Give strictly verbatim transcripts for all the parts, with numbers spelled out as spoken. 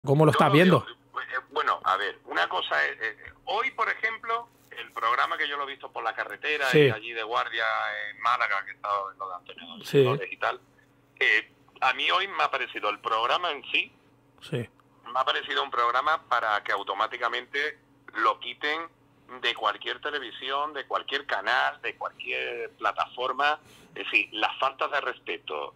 ¿Cómo lo Yo estás lo veo, viendo? eh, bueno, a ver, una cosa es, eh, hoy por ejemplo, el programa que yo lo he visto por la carretera y Sí, allí de guardia en Málaga, que he estado en lo de Antonio David sí, Flores y tal, eh, a mí hoy me ha parecido el programa en sí, sí. me ha parecido un programa para que automáticamente lo quiten de cualquier televisión, de cualquier canal, de cualquier plataforma. Es decir, las faltas de respeto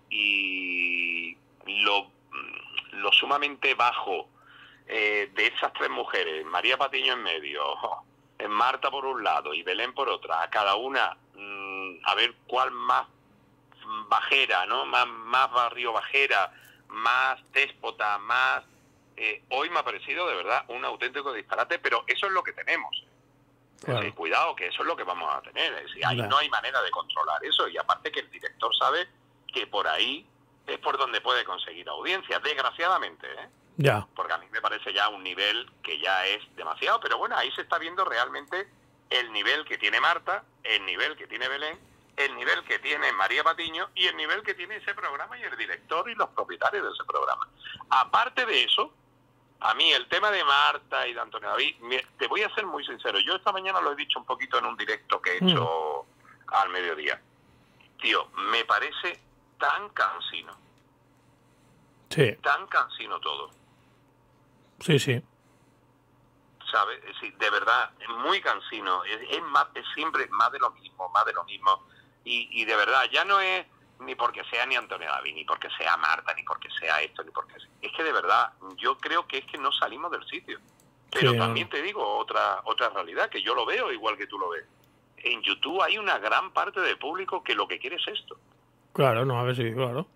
y lo, lo sumamente bajo eh, de esas tres mujeres, María Patiño en medio, Marta por un lado y Belén por otra, a cada una mmm, a ver cuál más bajera, ¿no? Más, más barrio bajera, más déspota, más... Eh, hoy me ha parecido de verdad un auténtico disparate, pero eso es lo que tenemos. Claro. Es decir, cuidado, que eso es lo que vamos a tener. Es decir, ahí Ya. no hay manera de controlar eso, y aparte que el director sabe que por ahí es por donde puede conseguir audiencia, desgraciadamente, ¿eh? Ya. Porque a mí me parece ya un nivel que ya es demasiado, pero bueno, ahí se está viendo realmente el nivel que tiene Marta, el nivel que tiene Belén, el nivel que tiene María Patiño y el nivel que tiene ese programa y el director y los propietarios de ese programa. Aparte de eso, a mí el tema de Marta y de Antonio David, te voy a ser muy sincero, yo esta mañana lo he dicho un poquito en un directo que he hecho mm. al mediodía. Tío, me parece tan cansino. Sí. Tan cansino todo. Sí, sí. ¿Sabes? Sí, de verdad, es muy cansino. Es, es, más, es siempre más de lo mismo, más de lo mismo. Y, y de verdad, ya no es ni porque sea ni Antonio David, ni porque sea Marta, ni porque sea esto, ni porque... Es que de verdad, yo creo que es que no salimos del sitio. Pero sí, también no. Te digo otra otra realidad, que yo lo veo igual que tú lo ves. En YouTube hay una gran parte del público que lo que quiere es esto. Claro, no, a ver si, claro.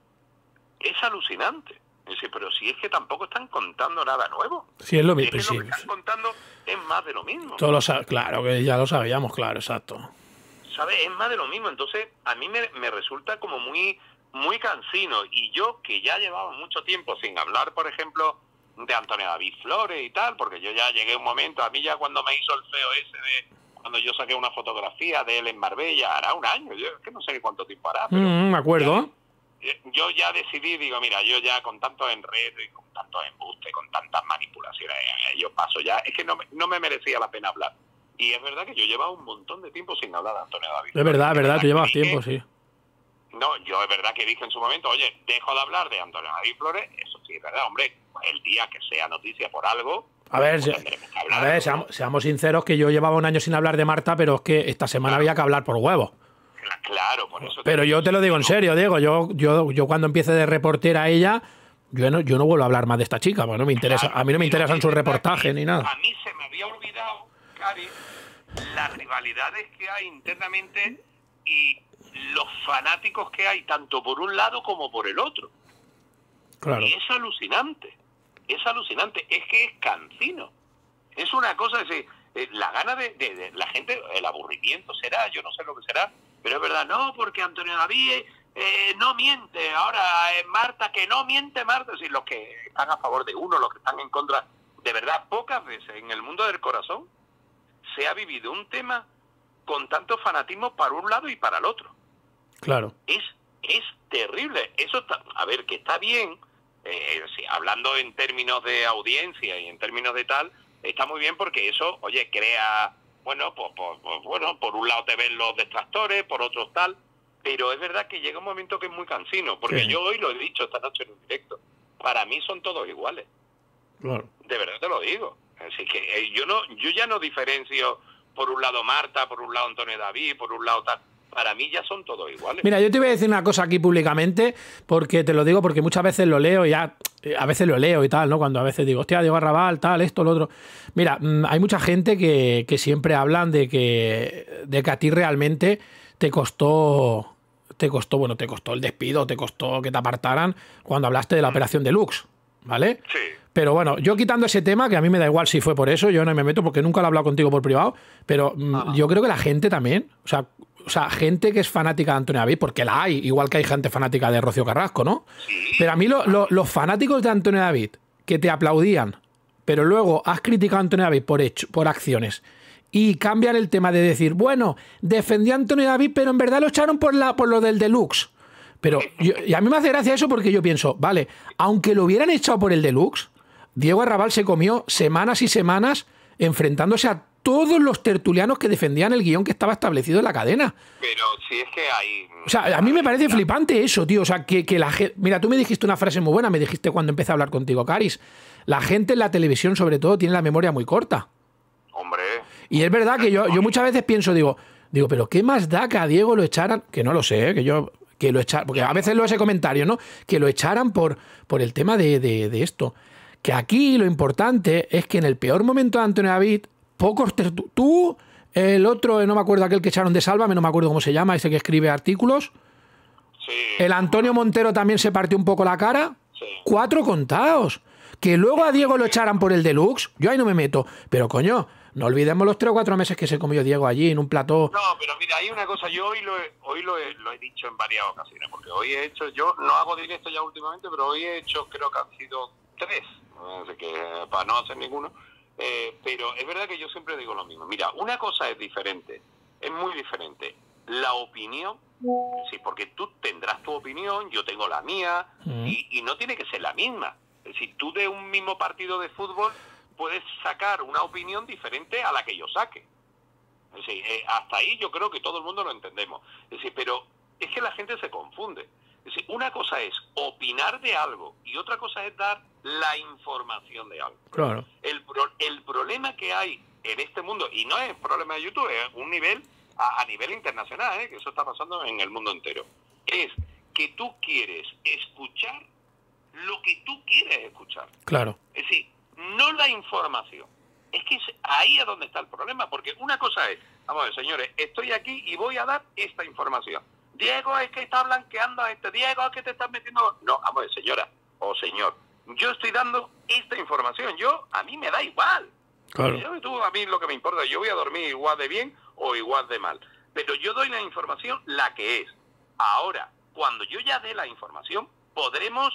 Es alucinante. Dice, pero si es que tampoco están contando nada nuevo. Sí, es lo mismo. Es que sí. Lo que están contando es más de lo mismo. Todo lo claro, que ya lo sabíamos, claro, exacto. ¿Sabes? Es más de lo mismo. Entonces, a mí me, me resulta como muy, muy cansino. Y yo, que ya llevaba mucho tiempo sin hablar, por ejemplo, de Antonio David Flores y tal, porque yo ya llegué a un momento, a mí ya cuando me hizo el feo ese de... Cuando yo saqué una fotografía de él en Marbella, hará un año, yo es que no sé cuánto tiempo hará. Pero mm, me acuerdo. Ya, yo ya decidí, digo, mira, yo ya con tantos enredos y con tantos embustes, con tantas manipulaciones, yo paso ya, es que no me, no me merecía la pena hablar. Y es verdad que yo llevaba un montón de tiempo sin hablar de Antonio David. Es verdad, es verdad, verdad tú llevas dije, tiempo, sí. No, yo es verdad que dije en su momento, oye, dejo de hablar de Antonio David Flores, eso sí, es verdad, hombre, el día que sea noticia por algo... A ver, pues se, hablar, a ver, ¿no? seamos, seamos sinceros que yo llevaba un año sin hablar de Marta, pero es que esta semana claro. había que hablar por huevos. Claro, por eso. Pero yo te lo digo en serio, Diego. Yo, yo, yo cuando empiece de reportera a ella, yo no, yo no vuelvo a hablar más de esta chica. Bueno, me interesa, claro, a mí no me interesan sus reportajes ni nada. A mí se me había olvidado, Cari, las rivalidades que hay internamente y los fanáticos que hay, tanto por un lado como por el otro. Claro. Y es alucinante. Es alucinante. Es que es cansino. Es una cosa, es, eh, la gana de, de, de la gente, el aburrimiento será, yo no sé lo que será. Pero es verdad, no, porque Antonio David eh, no miente. Ahora, eh, Marta, que no miente Marta. Es decir, los que están a favor de uno, los que están en contra. De verdad, pocas veces en el mundo del corazón se ha vivido un tema con tanto fanatismo para un lado y para el otro. Claro. Es, es terrible. Eso está, a ver, que está bien, eh, sí, hablando en términos de audiencia y en términos de tal, está muy bien porque eso, oye, crea... Bueno, pues, pues, pues bueno, por un lado te ven los detractores, por otros tal, pero es verdad que llega un momento que es muy cansino, porque sí. Yo hoy lo he dicho esta noche en un directo, para mí son todos iguales. Claro. De verdad te lo digo. Así que eh, yo no, yo ya no diferencio por un lado Marta, por un lado Antonio David, por un lado tal. Para mí ya son todos iguales. Mira, yo te voy a decir una cosa aquí públicamente, porque te lo digo porque muchas veces lo leo y ya, a veces lo leo y tal, ¿no? Cuando a veces digo, hostia, Diego Arrabal, tal, esto, lo otro. Mira, hay mucha gente que, que siempre hablan de que, de que a ti realmente te costó, te costó, bueno, te costó el despido, te costó que te apartaran cuando hablaste de la Operación Deluxe, ¿vale? Sí. Pero bueno, yo quitando ese tema, que a mí me da igual si fue por eso, yo no me meto porque nunca lo he hablado contigo por privado, pero ah. yo creo que la gente también, o sea... O sea, gente que es fanática de Antonio David, porque la hay, igual que hay gente fanática de Rocío Carrasco, ¿no? Sí. Pero a mí lo, lo, los fanáticos de Antonio David, que te aplaudían, pero luego has criticado a Antonio David por, hecho, por acciones, y cambian el tema de decir, bueno, defendí a Antonio David, pero en verdad lo echaron por, la, por lo del Deluxe. Pero yo, y a mí me hace gracia eso porque yo pienso, vale, aunque lo hubieran echado por el Deluxe, Diego Arrabal se comió semanas y semanas enfrentándose a todos los tertulianos que defendían el guión que estaba establecido en la cadena. Pero si es que hay... O sea, a mí me parece flipante eso, tío. O sea, que, que la gente... Mira, tú me dijiste una frase muy buena, me dijiste cuando empecé a hablar contigo, Caris. La gente en la televisión, sobre todo, tiene la memoria muy corta. Hombre... Y es verdad que yo, yo muchas veces pienso, digo, digo, pero ¿qué más da que a Diego lo echaran? Que no lo sé, que yo... que lo echaran, porque a veces lo ese comentario, ¿no? Que lo echaran por, por el tema de, de, de esto. Que aquí lo importante es que en el peor momento de Antonio David, pocos... Tú, el otro, no me acuerdo, aquel que echaron de Sálvame, no me acuerdo cómo se llama, ese que escribe artículos. Sí. El Antonio Montero también se partió un poco la cara. Sí. Cuatro contados. Que luego a Diego lo echaran por el deluxe, yo ahí no me meto. Pero coño, no olvidemos los tres o cuatro meses que se comió Diego allí en un plató. No, pero mira, hay una cosa, yo hoy lo he, hoy lo he, lo he dicho en varias ocasiones, porque hoy he hecho, yo no hago directo ya últimamente, pero hoy he hecho, creo que han sido tres, así que para no hacer ninguno, eh, pero es verdad que yo siempre digo lo mismo. Mira, una cosa es diferente, es muy diferente, la opinión, sí, porque tú tendrás tu opinión, yo tengo la mía, mm. y, y no tiene que ser la misma. Es decir, tú de un mismo partido de fútbol puedes sacar una opinión diferente a la que yo saque. Es decir, eh, hasta ahí yo creo que todo el mundo lo entendemos. Es decir, pero es que la gente se confunde. Es decir, una cosa es opinar de algo y otra cosa es dar la información de algo. Claro. El, pro, el problema que hay en este mundo, y no es problema de YouTube, es un nivel a, a nivel internacional, ¿eh? Que eso está pasando en el mundo entero, es que tú quieres escuchar lo que tú quieres escuchar. Claro. Es decir, no la información. Es que es ahí es donde está el problema, porque una cosa es, vamos a ver, señores, estoy aquí y voy a dar esta información. Diego, es que está blanqueando a este, Diego, es que te estás metiendo... No, vamos a ver, señora o señor, yo estoy dando esta información, yo, a mí me da igual. Claro. Yo, tú, a mí lo que me importa, yo voy a dormir igual de bien o igual de mal. Pero yo doy la información la que es. Ahora, cuando yo ya dé la información, podremos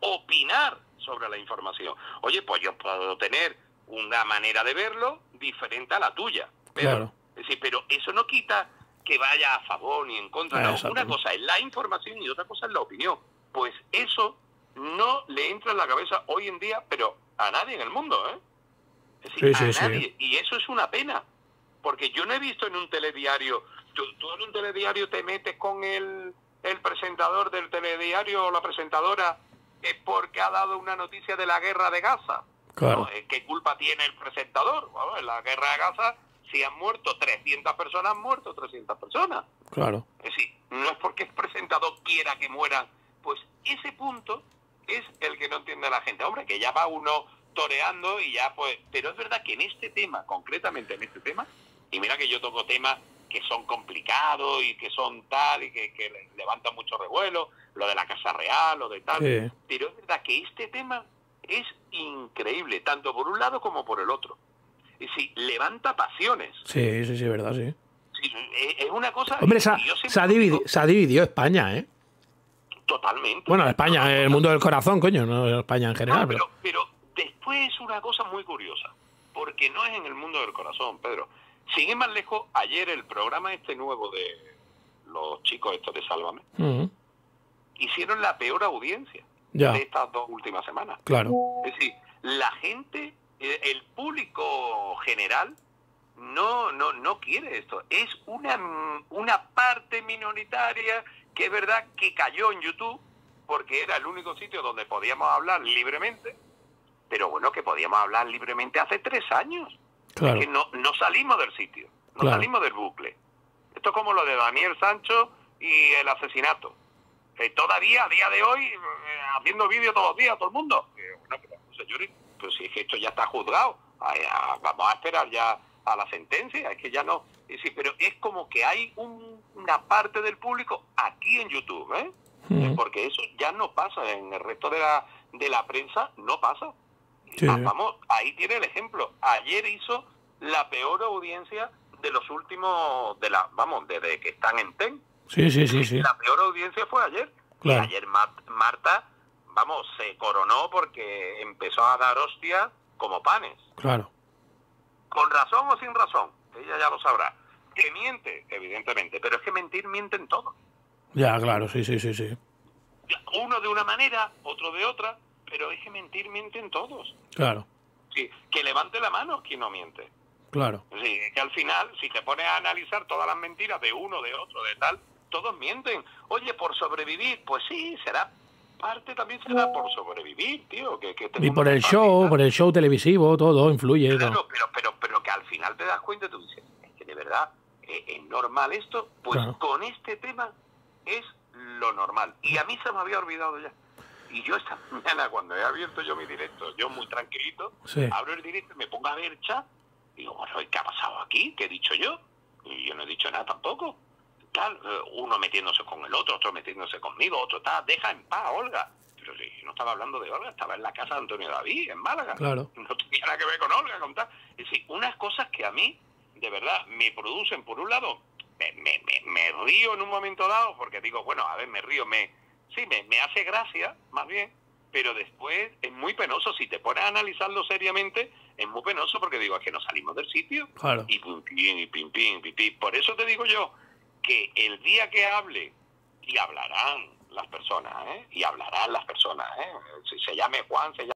opinar sobre la información. Oye, pues yo puedo tener una manera de verlo diferente a la tuya. Pero, claro. Es decir, pero eso no quita que vaya a favor ni en contra. Ah, no. Una cosa es la información y otra cosa es la opinión. Pues eso no le entra en la cabeza hoy en día, pero a nadie en el mundo, ¿eh? Es decir, sí, a sí, nadie. Sí. Y eso es una pena. Porque yo no he visto en un telediario... Tú, tú en un telediario te metes con el, el presentador del telediario o la presentadora... es porque ha dado una noticia de la guerra de Gaza. Claro. ¿No? ¿Qué culpa tiene el presentador? Bueno, en la guerra de Gaza, si han muerto trescientas personas, han muerto trescientas personas. Claro. Es decir, no es porque el presentador quiera que mueran. Pues ese punto es el que no entiende la gente. Hombre, que ya va uno toreando y ya pues... Pero es verdad que en este tema, concretamente en este tema, y mira que yo toco temas que son complicados y que son tal y que, que levantan mucho revuelo, lo de la Casa Real, lo de tal, sí. Pero es verdad que este tema es increíble, tanto por un lado como por el otro. Es decir, levanta pasiones. Sí, sí, sí, verdad, sí. Sí, es una cosa... Hombre, se ha, se, ha dividido, se ha dividido España, ¿eh? Totalmente. Bueno, España, totalmente. El mundo del corazón, coño, no España en general. No, pero, pero... pero después es una cosa muy curiosa, porque no es en el mundo del corazón, Pedro. Sin ir más lejos, ayer el programa este nuevo de los chicos estos de Sálvame, uh-huh. hicieron la peor audiencia ya. de estas dos últimas semanas. Claro. Es decir, la gente, el público general, no no no quiere esto. Es una, una parte minoritaria que es verdad que cayó en YouTube, porque era el único sitio donde podíamos hablar libremente, pero bueno, que podíamos hablar libremente hace tres años. Claro. Es que no, no salimos del sitio, no claro. salimos del bucle. Esto es como lo de Daniel Sancho y el asesinato. Eh, todavía, a día de hoy, eh, haciendo vídeos todos los días, todo el mundo. Eh, bueno, pero señores, pues si es que esto ya está juzgado, eh, vamos a esperar ya a la sentencia, es que ya no... Eh, sí, pero es como que hay un, una parte del público aquí en YouTube, ¿eh? Mm. Eh, porque eso ya no pasa, en el resto de la, de la prensa no pasa. Sí. Ah, vamos, ahí tiene el ejemplo. Ayer hizo la peor audiencia de los últimos, de la, vamos, desde que están en T E N. Sí, sí, sí, sí. La peor audiencia fue ayer. Claro. Y ayer Marta, vamos, se coronó porque empezó a dar hostias como panes. Claro. Con razón o sin razón, ella ya lo sabrá. Que miente, evidentemente, pero es que mentir mienten todos. Ya, claro, sí, sí, sí, sí. Uno de una manera, otro de otra. pero es que mentir, mienten todos. Claro. Sí, que levante la mano quien no miente. Claro. Sí, es que al final, si te pones a analizar todas las mentiras de uno, de otro, de tal, todos mienten. Oye, por sobrevivir, pues sí, será parte también será por sobrevivir, tío. Que, que este Y mundo por no el es fácil, show, ¿no? por el show televisivo, todo influye. Claro, Todo. pero, pero, pero que al final te das cuenta y tú dices, es que de verdad eh, es normal esto, pues Claro. con este tema es lo normal. Y a mí se me había olvidado ya. Y yo esta mañana, cuando he abierto yo mi directo, yo muy tranquilito, Sí. abro el directo y me pongo a ver chat, y digo, bueno, ¿qué ha pasado aquí? ¿Qué he dicho yo? Y yo no he dicho nada tampoco. Tal, uno metiéndose con el otro, otro metiéndose conmigo, otro tal, deja en paz, Olga. Pero yo no estaba hablando de Olga, estaba en la casa de Antonio David, en Málaga. Claro. No tenía nada que ver con Olga, con tal. Es decir, unas cosas que a mí, de verdad, me producen, por un lado, me, me, me, me río en un momento dado, porque digo, bueno, a ver, me río, me sí, me, me hace gracia, más bien, pero después es muy penoso. Si te pones a analizarlo seriamente, es muy penoso, porque digo, es que no salimos del sitio. Claro. Y pim, pim, y pim, pim, pim, pim. Por eso te digo yo, que el día que hable, y hablarán las personas, ¿eh? Y hablarán las personas, ¿eh? Si se llame Juan, se llame